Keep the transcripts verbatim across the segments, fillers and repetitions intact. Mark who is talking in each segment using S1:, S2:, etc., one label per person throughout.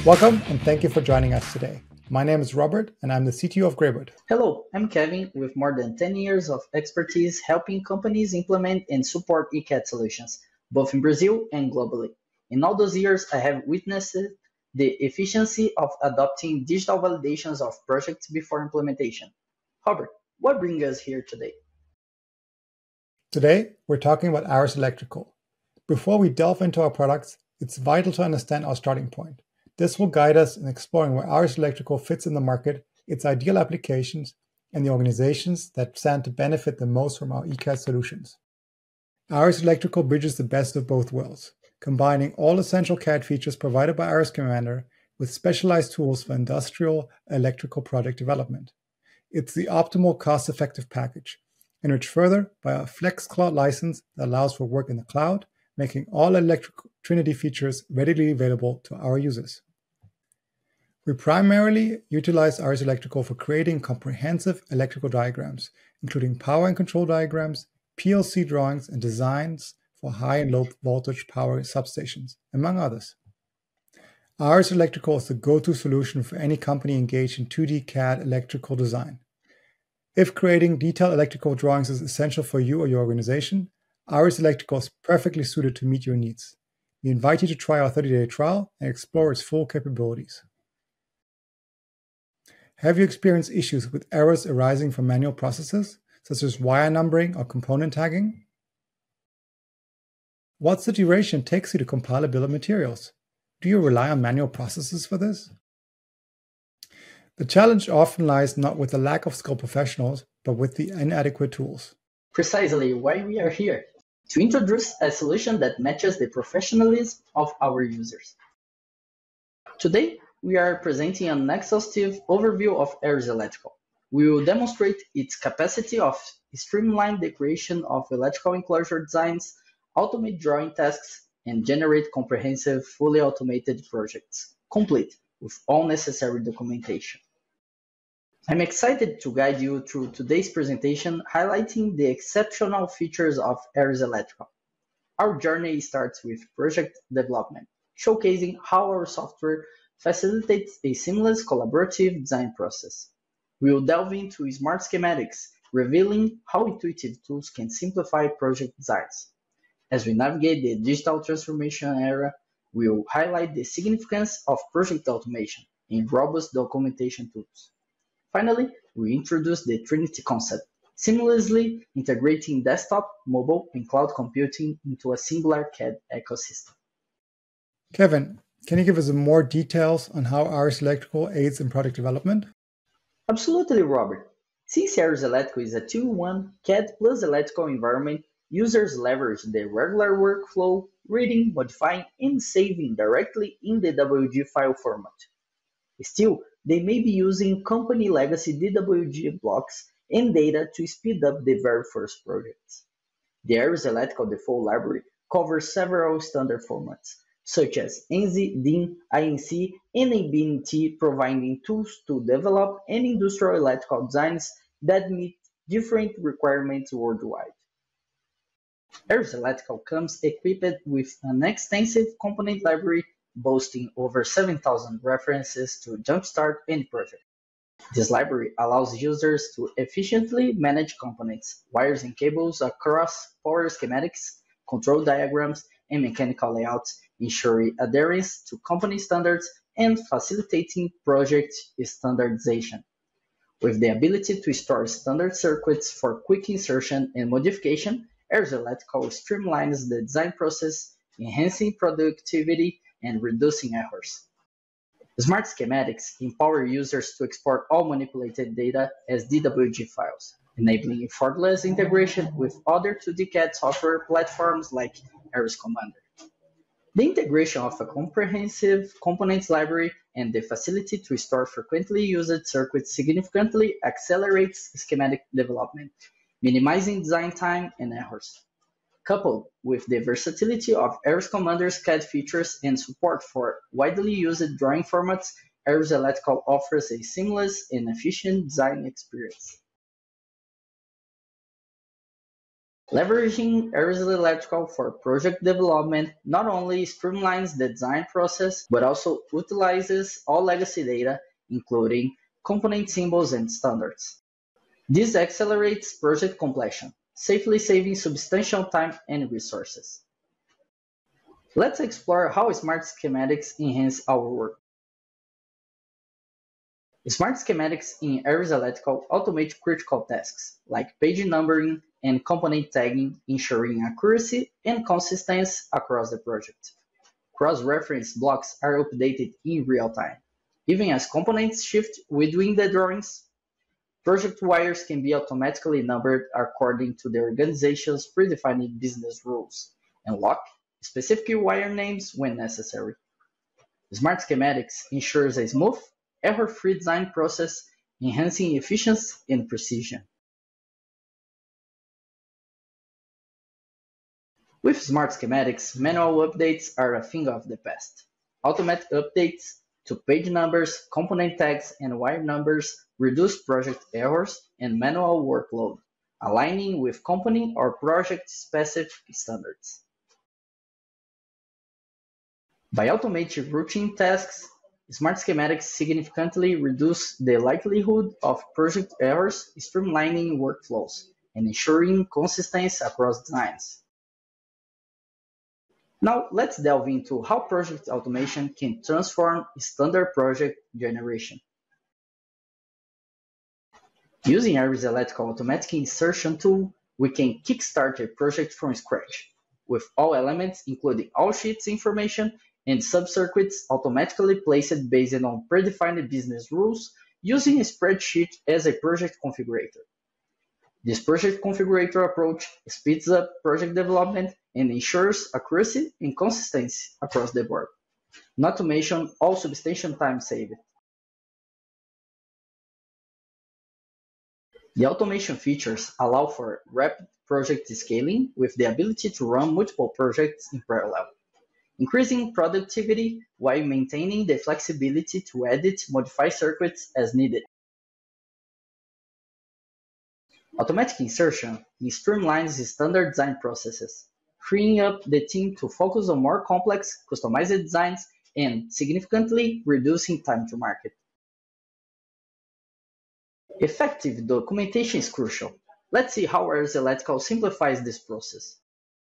S1: Welcome and thank you for joining us today. My name is Robert and I'm the C T O of Graebert.
S2: Hello, I'm Kevin with more than ten years of expertise helping companies implement and support E C A D solutions, both in Brazil and globally. In all those years, I have witnessed the efficiency of adopting digital validations of projects before implementation. Robert, what brings us here today?
S1: Today, we're talking about ARES Electrical. Before we delve into our products, it's vital to understand our starting point. This will guide us in exploring where ARES Electrical fits in the market, its ideal applications, and the organizations that stand to benefit the most from our E C A D solutions. ARES Electrical bridges the best of both worlds, combining all essential C A D features provided by ARES Commander with specialized tools for industrial electrical project development. It's the optimal cost-effective package, enriched further by a Flex Cloud license that allows for work in the cloud, making all electrical Trinity features readily available to our users. We primarily utilize ARES Electrical for creating comprehensive electrical diagrams, including power and control diagrams, P L C drawings, and designs for high and low voltage power substations, among others. ARES Electrical is the go-to solution for any company engaged in two D C A D electrical design. If creating detailed electrical drawings is essential for you or your organization, ARES Electrical is perfectly suited to meet your needs. We invite you to try our thirty-day trial and explore its full capabilities. Have you experienced issues with errors arising from manual processes, such as wire numbering or component tagging? What's the duration it takes you to compile a bill of materials? Do you rely on manual processes for this? The challenge often lies not with the lack of skilled professionals, but with the inadequate tools.
S2: Precisely why we are here, to introduce a solution that matches the professionalism of our users. Today, we are presenting an exhaustive overview of ARES Electrical. We will demonstrate its capacity of streamline the creation of electrical enclosure designs, automate drawing tasks, and generate comprehensive, fully automated projects, complete with all necessary documentation. I'm excited to guide you through today's presentation, highlighting the exceptional features of ARES Electrical. Our journey starts with project development, showcasing how our software facilitates a seamless collaborative design process. We will delve into smart schematics, revealing how intuitive tools can simplify project designs. As we navigate the digital transformation era, we will highlight the significance of project automation and robust documentation tools. Finally, we introduce the Trinity concept, seamlessly integrating desktop, mobile, and cloud computing into a singular C A D ecosystem.
S1: Kevin, can you give us more details on how ARES Electrical aids in product development?
S2: Absolutely, Robert. Since ARES Electrical is a two in one C A D plus electrical environment, users leverage the regular workflow, reading, modifying, and saving directly in the D W G file format. Still, they may be using company legacy D W G blocks and data to speed up the very first projects. The ARES Electrical default library covers several standard formats, such as N Z, D I N, I N C, and A B N T, providing tools to develop any industrial electrical designs that meet different requirements worldwide. ARES Electrical comes equipped with an extensive component library boasting over seven thousand references to jumpstart any project. This library allows users to efficiently manage components, wires and cables across power schematics, control diagrams, and mechanical layouts, ensuring adherence to company standards and facilitating project standardization. With the ability to store standard circuits for quick insertion and modification, ARES Electrical streamlines the design process, enhancing productivity and reducing errors. Smart schematics empower users to export all manipulated data as D W G files, enabling effortless integration with other two D C A D software platforms like ARES Commander. The integration of a comprehensive components library and the facility to store frequently used circuits significantly accelerates schematic development, minimizing design time and errors. Coupled with the versatility of ARES Commander's C A D features and support for widely used drawing formats, ARES Electrical offers a seamless and efficient design experience. Leveraging ARES Electrical for project development not only streamlines the design process, but also utilizes all legacy data, including component symbols and standards. This accelerates project completion, safely saving substantial time and resources. Let's explore how smart schematics enhance our work. Smart schematics in ARES Electrical automate critical tasks, like page numbering and component tagging, ensuring accuracy and consistency across the project. Cross-reference blocks are updated in real time. Even as components shift within the drawings, project wires can be automatically numbered according to the organization's predefined business rules, and lock specific wire names when necessary. Smart schematics ensures a smooth, error-free design process, enhancing efficiency and precision. With smart schematics, manual updates are a thing of the past. Automatic updates to page numbers, component tags, and wire numbers reduce project errors and manual workload, aligning with company or project-specific standards. By automating routine tasks, smart schematics significantly reduce the likelihood of project errors, streamlining workflows, and ensuring consistency across designs. Now, let's delve into how project automation can transform standard project generation. Using ARES Electrical Automatic Insertion tool, we can kickstart a project from scratch, with all elements, including all sheets information and subcircuits, automatically placed based on predefined business rules, using a spreadsheet as a project configurator. This project configurator approach speeds up project development and ensures accuracy and consistency across the board, not to mention all substantial time saved. The automation features allow for rapid project scaling with the ability to run multiple projects in parallel, increasing productivity while maintaining the flexibility to edit, modify circuits as needed. Automatic insertion streamlines standard design processes, freeing up the team to focus on more complex, customized designs and significantly reducing time to market. Effective documentation is crucial. Let's see how ARES Electrical simplifies this process.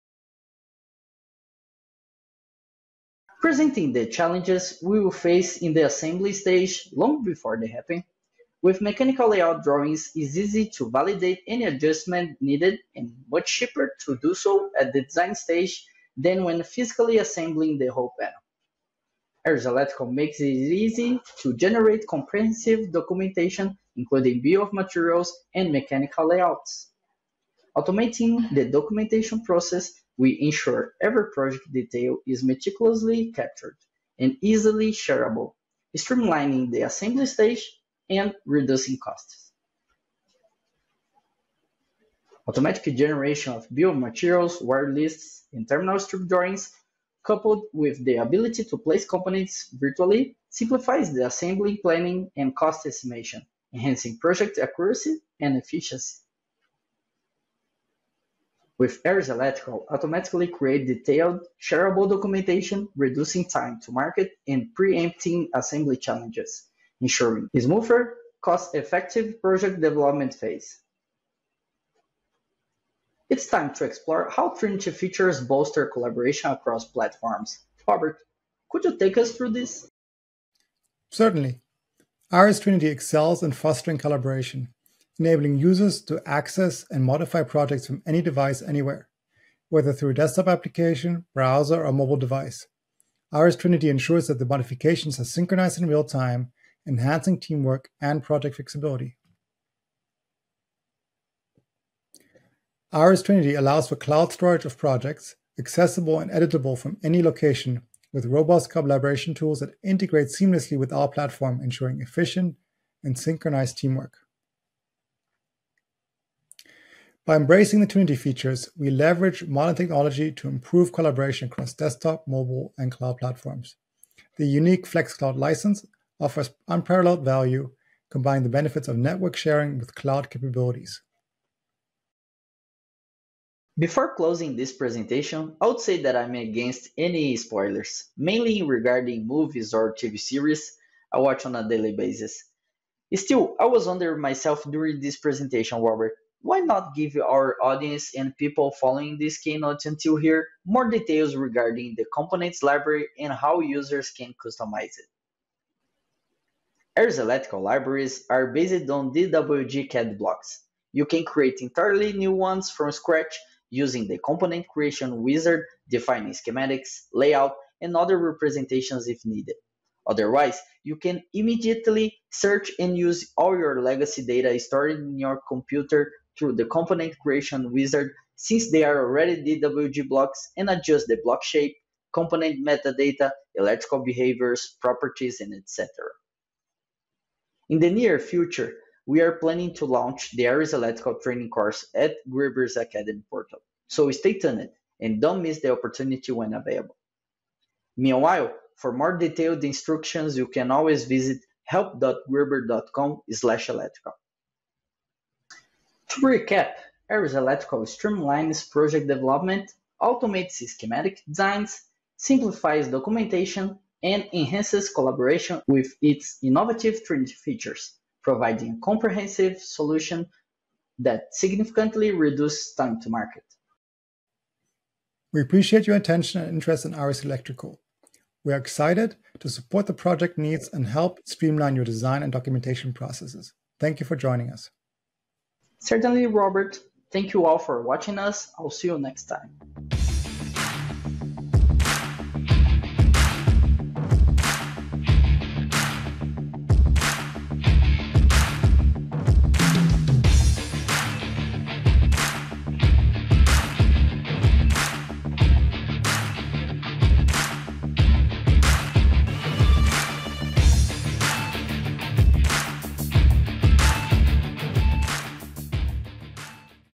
S2: Presenting the challenges we will face in the assembly stage long before they happen. With mechanical layout drawings, it's easy to validate any adjustment needed and much cheaper to do so at the design stage than when physically assembling the whole panel. ARES Electrical makes it easy to generate comprehensive documentation, including bill of materials and mechanical layouts. Automating the documentation process, we ensure every project detail is meticulously captured and easily shareable, streamlining the assembly stage and reducing costs. Automatic generation of bill of materials, wire lists, and terminal strip drawings, coupled with the ability to place components virtually, simplifies the assembly planning and cost estimation, enhancing project accuracy and efficiency. With ARES Electrical, automatically create detailed, shareable documentation, reducing time to market and preempting assembly challenges, ensuring a smoother, cost-effective project development phase. It's time to explore how Trinity Features bolster collaboration across platforms. Robert, could you take us through this?
S1: Certainly. ARES Trinity excels in fostering collaboration, enabling users to access and modify projects from any device anywhere, whether through a desktop application, browser, or mobile device. ARES Trinity ensures that the modifications are synchronized in real time, enhancing teamwork and project flexibility. ARES Trinity allows for cloud storage of projects, accessible and editable from any location, with robust collaboration tools that integrate seamlessly with our platform, ensuring efficient and synchronized teamwork. By embracing the Trinity features, we leverage modern technology to improve collaboration across desktop, mobile, and cloud platforms. The unique FlexCloud license offers unparalleled value, combining the benefits of network sharing with cloud capabilities.
S2: Before closing this presentation, I would say that I'm against any spoilers, mainly regarding movies or T V series I watch on a daily basis. Still, I was wondering myself during this presentation, Robert, why not give our audience and people following this keynote until here more details regarding the components library and how users can customize it? ARES electrical libraries are based on D W G C A D blocks. You can create entirely new ones from scratch using the component creation wizard, defining schematics, layout, and other representations if needed. Otherwise, you can immediately search and use all your legacy data stored in your computer through the component creation wizard since they are already D W G blocks and adjust the block shape, component metadata, electrical behaviors, properties, and et cetera. In the near future, we are planning to launch the ARES Electrical training course at Graebert's Academy portal, so stay tuned and don't miss the opportunity when available. Meanwhile, for more detailed instructions, you can always visit help dot graebert dot com slash electrical. To recap, ARES Electrical streamlines project development, automates schematic designs, simplifies documentation, and enhances collaboration with its innovative Trinity features, providing a comprehensive solution that significantly reduces time to market.
S1: We appreciate your attention and interest in ARES Electrical. We are excited to support the project needs and help streamline your design and documentation processes. Thank you for joining us.
S2: Certainly, Robert. Thank you all for watching us. I'll see you next time.